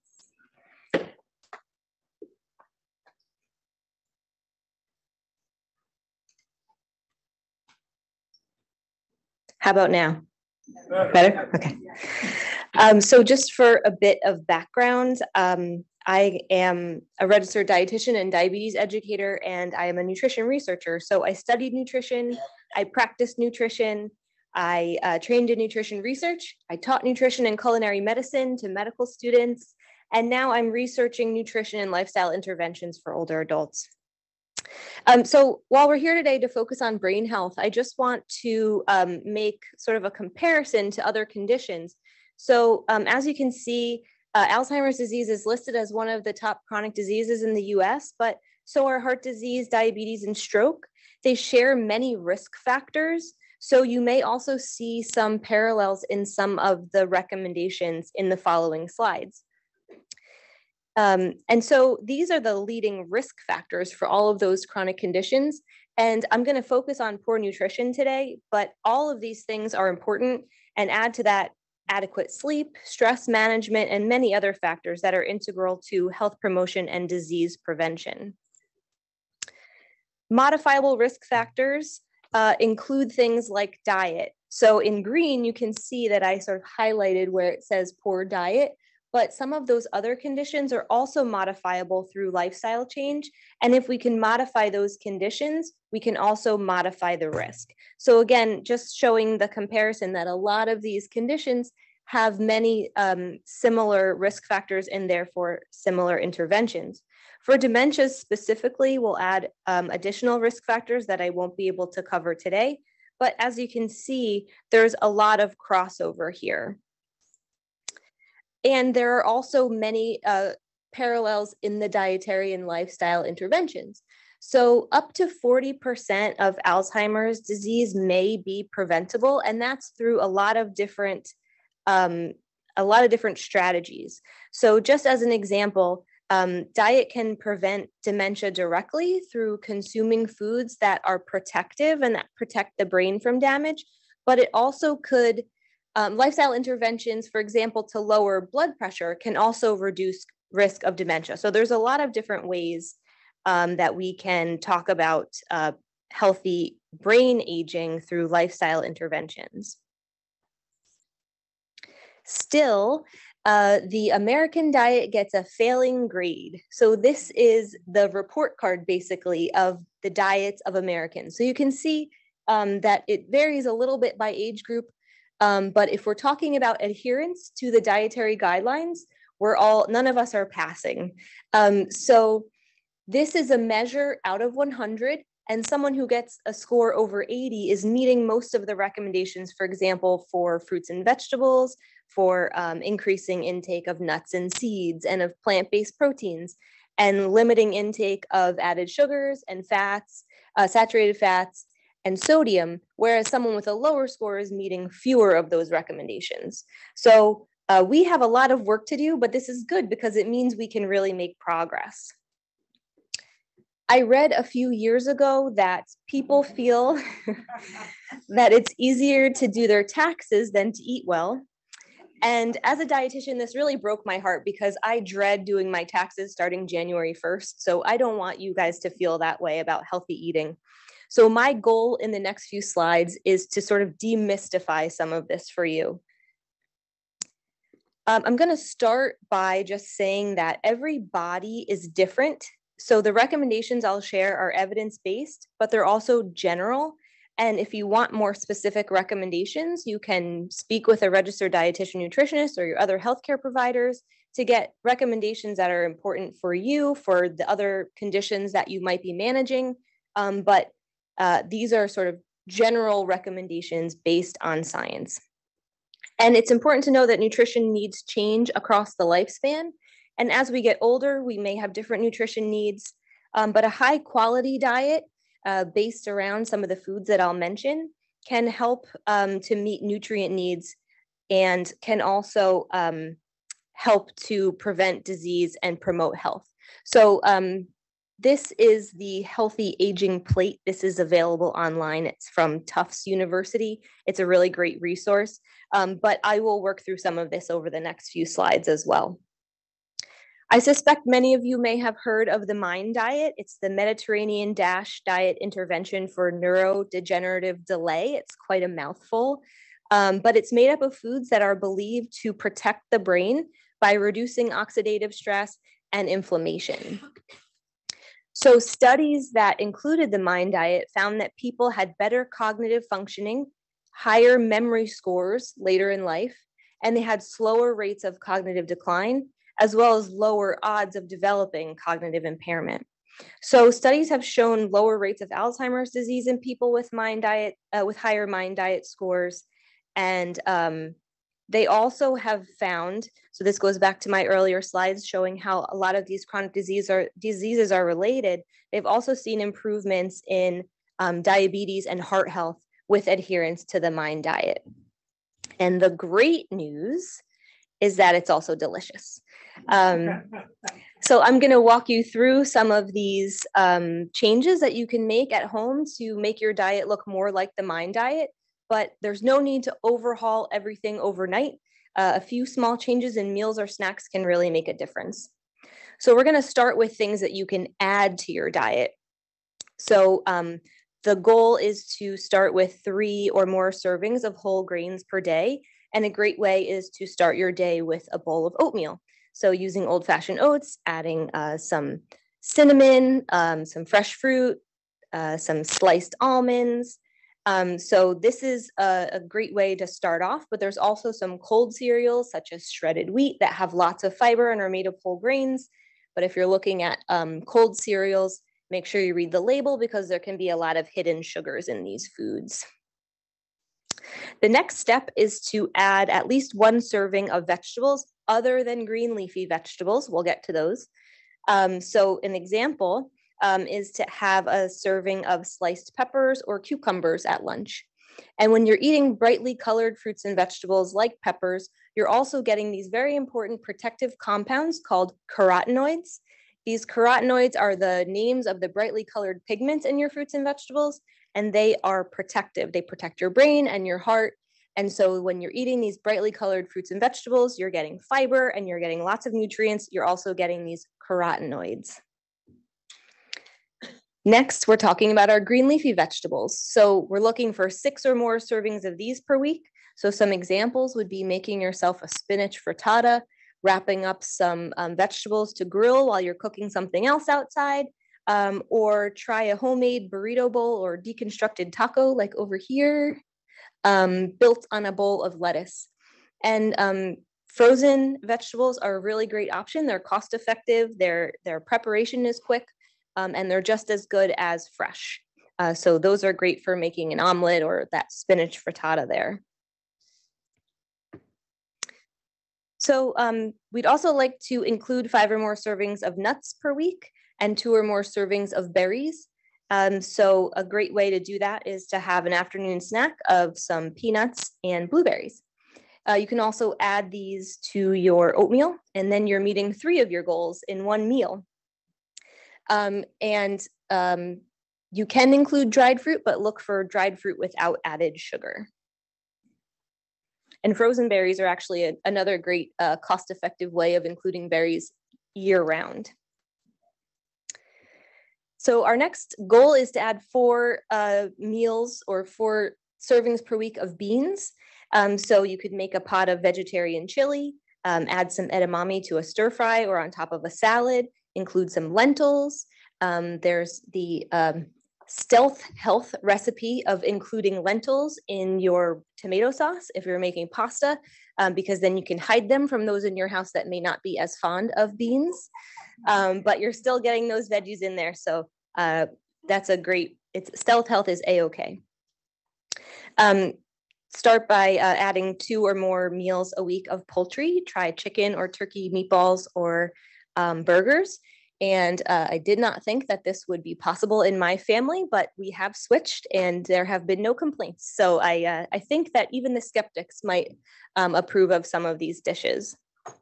How about now? Better? Okay. So just for a bit of background, I am a registered dietitian and diabetes educator, and I am a nutrition researcher. So I studied nutrition, I practiced nutrition, I trained in nutrition research, I taught nutrition and culinary medicine to medical students, and now I'm researching nutrition and lifestyle interventions for older adults. So while we're here today to focus on brain health, I just want to make sort of a comparison to other conditions. So as you can see, Alzheimer's disease is listed as one of the top chronic diseases in the US, but so are heart disease, diabetes, and stroke. They share many risk factors. So you may also see some parallels in some of the recommendations in the following slides. And so these are the leading risk factors for all of those chronic conditions. And I'm going to focus on poor nutrition today, but all of these things are important and add to that adequate sleep, stress management, and many other factors that are integral to health promotion and disease prevention. Modifiable risk factors include things like diet. So in green, you can see that I sort of highlighted where it says poor diet, but some of those other conditions are also modifiable through lifestyle change. And if we can modify those conditions, we can also modify the risk. So again, just showing the comparison that a lot of these conditions have many similar risk factors and therefore similar interventions. For dementias specifically, we'll add additional risk factors that I won't be able to cover today. But as you can see, there's a lot of crossover here. And there are also many parallels in the dietary and lifestyle interventions. So up to 40% of Alzheimer's disease may be preventable, and that's through a lot of different a lot of different strategies. So just as an example, diet can prevent dementia directly through consuming foods that are protective and that protect the brain from damage, but it also could, lifestyle interventions, for example, to lower blood pressure can also reduce risk of dementia. So there's a lot of different ways that we can talk about healthy brain aging through lifestyle interventions. Still, the American diet gets a failing grade. So this is the report card, basically, of the diets of Americans. So you can see that it varies a little bit by age group. But if we're talking about adherence to the dietary guidelines, none of us are passing. So this is a measure out of 100, and someone who gets a score over 80 is meeting most of the recommendations, for example, for fruits and vegetables, for increasing intake of nuts and seeds and of plant-based proteins, and limiting intake of added sugars and fats, saturated fats, and sodium, whereas someone with a lower score is meeting fewer of those recommendations. So we have a lot of work to do, but this is good because it means we can really make progress. I read a few years ago that people feel that it's easier to do their taxes than to eat well. And as a dietitian, this really broke my heart because I dread doing my taxes starting January 1st. So I don't want you guys to feel that way about healthy eating. So my goal in the next few slides is to sort of demystify some of this for you. I'm going to start by just saying that every body is different. So the recommendations I'll share are evidence-based, but they're also general. And if you want more specific recommendations, you can speak with a registered dietitian nutritionist or your other healthcare providers to get recommendations that are important for you, for the other conditions that you might be managing. But these are sort of general recommendations based on science. And it's important to know that nutrition needs change across the lifespan. And as we get older, we may have different nutrition needs, but a high quality diet based around some of the foods that I'll mention can help to meet nutrient needs and can also help to prevent disease and promote health. So this is the Healthy Aging Plate. This is available online. It's from Tufts University. It's a really great resource, but I will work through some of this over the next few slides as well. I suspect many of you may have heard of the MIND diet. It's the Mediterranean DASH diet intervention for neurodegenerative delay. It's quite a mouthful, but it's made up of foods that are believed to protect the brain by reducing oxidative stress and inflammation. So studies that included the MIND diet found that people had better cognitive functioning, higher memory scores later in life, and they had slower rates of cognitive decline, as well as lower odds of developing cognitive impairment. So studies have shown lower rates of Alzheimer's disease in people with with higher MIND diet scores. And they also have found, so this goes back to my earlier slides showing how a lot of these chronic diseases are related. They've also seen improvements in diabetes and heart health with adherence to the MIND diet. And the great news is that it's also delicious. So I'm going to walk you through some of these changes that you can make at home to make your diet look more like the MIND diet, but there's no need to overhaul everything overnight. A few small changes in meals or snacks can really make a difference. So we're going to start with things that you can add to your diet. So the goal is to start with 3 or more servings of whole grains per day. And a great way is to start your day with a bowl of oatmeal. So using old-fashioned oats, adding some cinnamon, some fresh fruit, some sliced almonds. So this is a great way to start off, but there's also some cold cereals such as shredded wheat that have lots of fiber and are made of whole grains. But if you're looking at cold cereals, make sure you read the label because there can be a lot of hidden sugars in these foods. The next step is to add at least 1 serving of vegetables other than green leafy vegetables. We'll get to those. So an example is to have a serving of sliced peppers or cucumbers at lunch. And when you're eating brightly colored fruits and vegetables like peppers, you're also getting these very important protective compounds called carotenoids. These carotenoids are the names of the brightly colored pigments in your fruits and vegetables, and they are protective. They protect your brain and your heart. And so when you're eating these brightly colored fruits and vegetables, you're getting fiber and you're getting lots of nutrients. You're also getting these carotenoids. Next, we're talking about our green leafy vegetables. So we're looking for 6 or more servings of these per week. So some examples would be making yourself a spinach frittata, wrapping up some vegetables to grill while you're cooking something else outside, or try a homemade burrito bowl or deconstructed taco like over here, built on a bowl of lettuce. And frozen vegetables are a really great option. They're cost effective, their preparation is quick, and they're just as good as fresh. So those are great for making an omelet or that spinach frittata there. So we'd also like to include 5 or more servings of nuts per week and 2 or more servings of berries. So a great way to do that is to have an afternoon snack of some peanuts and blueberries. You can also add these to your oatmeal, and then you're meeting 3 of your goals in one meal. You can include dried fruit, but look for dried fruit without added sugar. And frozen berries are actually another great cost-effective way of including berries year-round. So our next goal is to add 4 meals or 4 servings per week of beans. So you could make a pot of vegetarian chili, add some edamame to a stir fry or on top of a salad, include some lentils. There's the stealth health recipe of including lentils in your tomato sauce if you're making pasta, because then you can hide them from those in your house that may not be as fond of beans, but you're still getting those veggies in there. So that's a great, stealth health is a-okay. Start by adding 2 or more meals a week of poultry. Try chicken or turkey meatballs or burgers. And I did not think that this would be possible in my family, but we have switched and there have been no complaints. So I think that even the skeptics might approve of some of these dishes.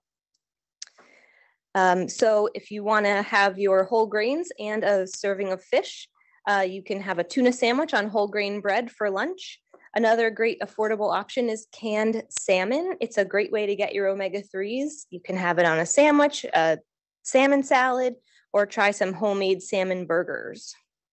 So if you want to have your whole grains and a serving of fish, you can have a tuna sandwich on whole grain bread for lunch. Another great affordable option is canned salmon. It's a great way to get your omega-3s. You can have it on a sandwich, a salmon salad, or try some homemade salmon burgers.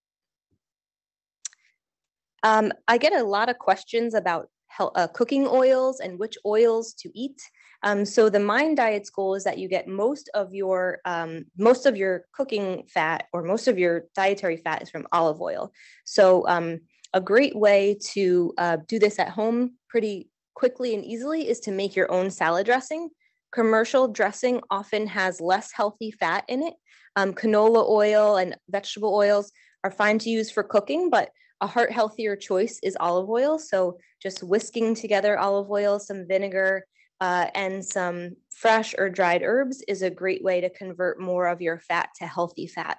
I get a lot of questions about cooking oils and which oils to eat. So the Mind Diet's goal is that you get most of your cooking fat or most of your dietary fat is from olive oil. So a great way to do this at home pretty quickly and easily is to make your own salad dressing. Commercial dressing often has less healthy fat in it. Canola oil and vegetable oils are fine to use for cooking, but a heart healthier choice is olive oil. So just whisking together olive oil, some vinegar, and some fresh or dried herbs is a great way to convert more of your fat to healthy fat.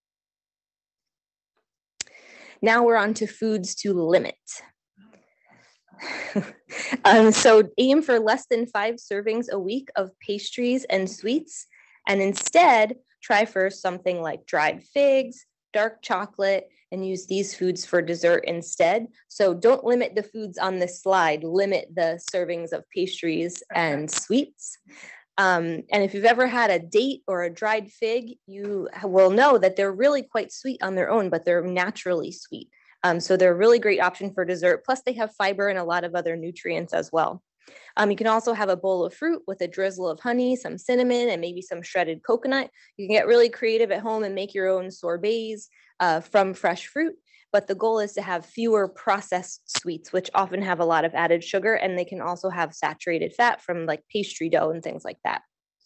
Now we're on to foods to limit. So aim for less than 5 servings a week of pastries and sweets, and instead try for something like dried figs, dark chocolate, and use these foods for dessert instead. So don't limit the foods on this slide, limit the servings of pastries and sweets. And if you've ever had a date or a dried fig, you will know that they're really quite sweet on their own, but they're naturally sweet. So they're a really great option for dessert. Plus they have fiber and a lot of other nutrients as well. You can also have a bowl of fruit with a drizzle of honey, some cinnamon, and maybe some shredded coconut. You can get really creative at home and make your own sorbets from fresh fruit. But the goal is to have fewer processed sweets, which often have a lot of added sugar, and they can also have saturated fat from like pastry dough and things like that.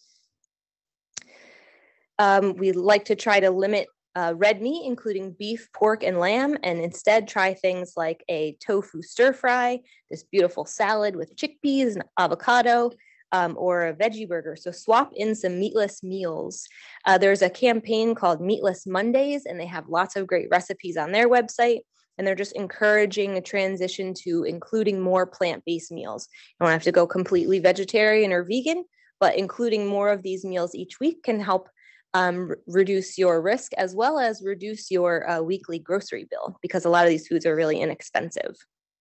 We like to try to limit red meat, including beef, pork, and lamb, and instead try things like a tofu stir fry, this beautiful salad with chickpeas and avocado, or a veggie burger. So swap in some meatless meals. There's a campaign called Meatless Mondays, and they have lots of great recipes on their website. and they're just encouraging a transition to including more plant-based meals. You don't have to go completely vegetarian or vegan, but including more of these meals each week can help reduce your risk as well as reduce your weekly grocery bill, because a lot of these foods are really inexpensive.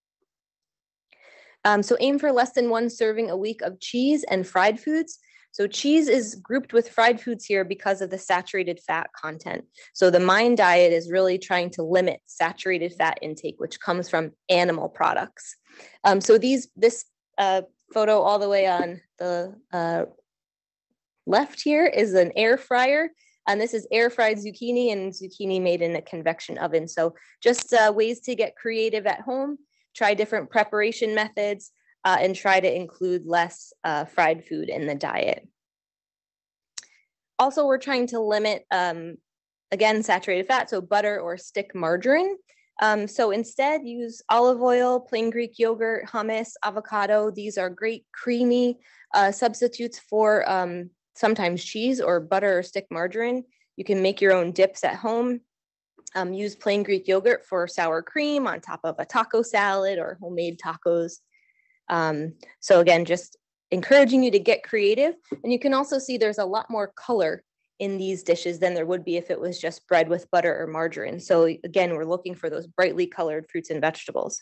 So aim for less than 1 serving a week of cheese and fried foods. So cheese is grouped with fried foods here because of the saturated fat content. So the MIND diet is really trying to limit saturated fat intake, which comes from animal products. So this photo all the way on the left here is an air fryer. And this is air fried zucchini and zucchini made in a convection oven. So just ways to get creative at home, try different preparation methods, and try to include less fried food in the diet. Also, we're trying to limit, again, saturated fat, so butter or stick margarine. So instead, use olive oil, plain Greek yogurt, hummus, avocado. These are great creamy substitutes for sometimes cheese or butter or stick margarine. You can make your own dips at home. Use plain Greek yogurt for sour cream on top of a taco salad or homemade tacos. So again, just encouraging you to get creative. And you can also see there's a lot more color in these dishes than there would be if it was just bread with butter or margarine. So again, we're looking for those brightly colored fruits and vegetables.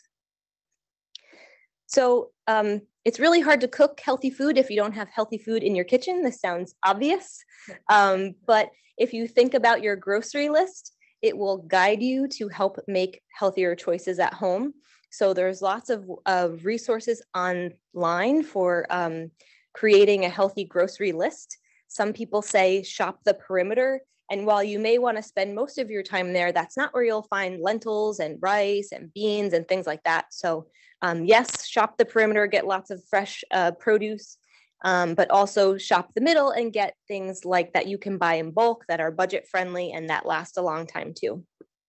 So it's really hard to cook healthy food if you don't have healthy food in your kitchen. This sounds obvious, but if you think about your grocery list, it will guide you to help make healthier choices at home. So there's lots of resources online for creating a healthy grocery list. Some people say shop the perimeter. And while you may want to spend most of your time there, that's not where you'll find lentils and rice and beans and things like that. So yes, shop the perimeter, get lots of fresh produce, but also shop the middle and get things like that you can buy in bulk that are budget friendly and that last a long time too.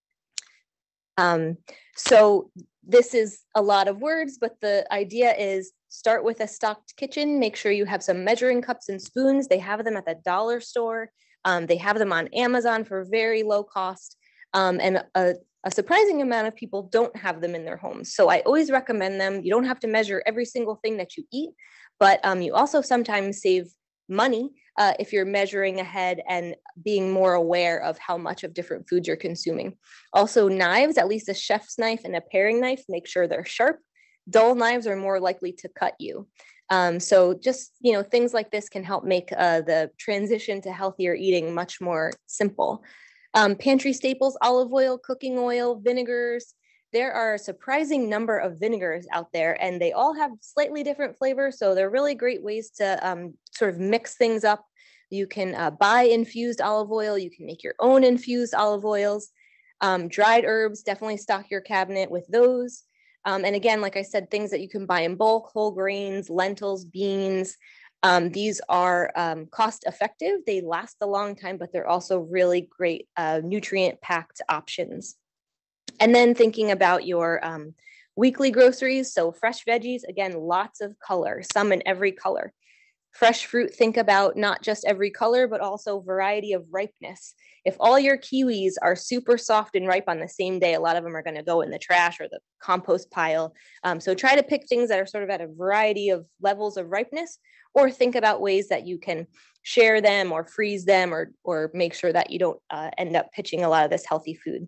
So this is a lot of words, but the idea is start with a stocked kitchen. Make sure you have some measuring cups and spoons. They have them at the dollar store. They have them on Amazon for very low cost. And a surprising amount of people don't have them in their homes. So I always recommend them. You don't have to measure every single thing that you eat, but you also sometimes save money if you're measuring ahead and being more aware of how much of different foods you're consuming. Also knives, at least a chef's knife and a paring knife, make sure they're sharp. Dull knives are more likely to cut you. So just, things like this can help make the transition to healthier eating much more simple. Pantry staples, olive oil, cooking oil, vinegars. There are a surprising number of vinegars out there, and they all have slightly different flavors. So they're really great ways to sort of mix things up. You can buy infused olive oil. You can make your own infused olive oils. Dried herbs, definitely stock your cabinet with those. And again, like I said, things that you can buy in bulk, whole grains, lentils, beans. These are cost effective. They last a long time, but they're also really great nutrient-packed options. And then thinking about your weekly groceries. So fresh veggies, again, lots of color, some in every color. Fresh fruit, think about not just every color, but also variety of ripeness. If all your kiwis are super soft and ripe on the same day, a lot of them are going to go in the trash or the compost pile. So try to pick things that are sort of at a variety of levels of ripeness, or think about ways that you can share them or freeze them or make sure that you don't end up pitching a lot of this healthy food.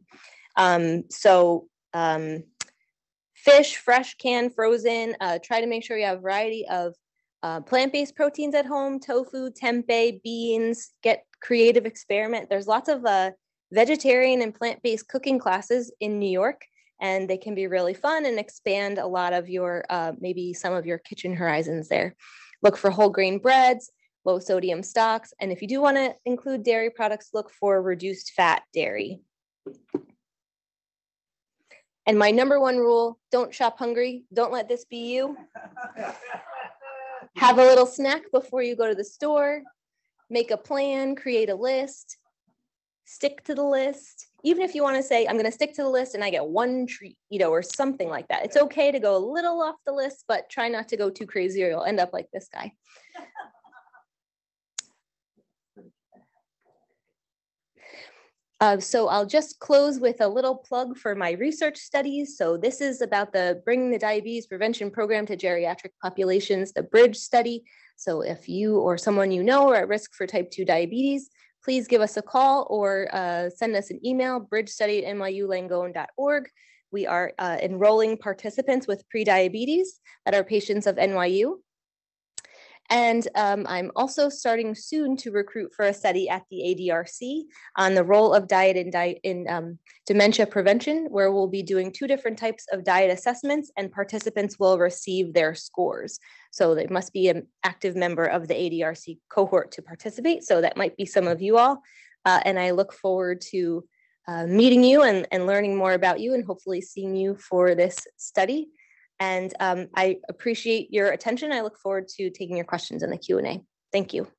Fish, fresh, canned, frozen, try to make sure you have a variety of plant-based proteins at home, tofu, tempeh, beans, get creative, experiment. There's lots of vegetarian and plant-based cooking classes in New York, and they can be really fun and expand a lot of your, maybe some of your kitchen horizons there. Look for whole grain breads, low sodium stocks, and if you do want to include dairy products, look for reduced fat dairy. And my number one rule, don't shop hungry. Don't let this be you. Have a little snack before you go to the store. Make a plan, create a list, stick to the list. Even if you want to say, I'm going to stick to the list and I get one treat, or something like that. It's okay to go a little off the list, but try not to go too crazy or you'll end up like this guy. So I'll just close with a little plug for my research studies. So this is about the Bringing the Diabetes Prevention Program to Geriatric Populations, the BRIDGE study. So if you or someone you know are at risk for type 2 diabetes, please give us a call or send us an email, bridgestudy@nyulangone.org. We are enrolling participants with prediabetes that are patients of NYU. And I'm also starting soon to recruit for a study at the ADRC on the role of diet in dementia prevention, where we'll be doing 2 different types of diet assessments and participants will receive their scores. So they must be an active member of the ADRC cohort to participate. So that might be some of you all. And I look forward to meeting you and learning more about you and hopefully seeing you for this study. And I appreciate your attention. I look forward to taking your questions in the Q&A. Thank you.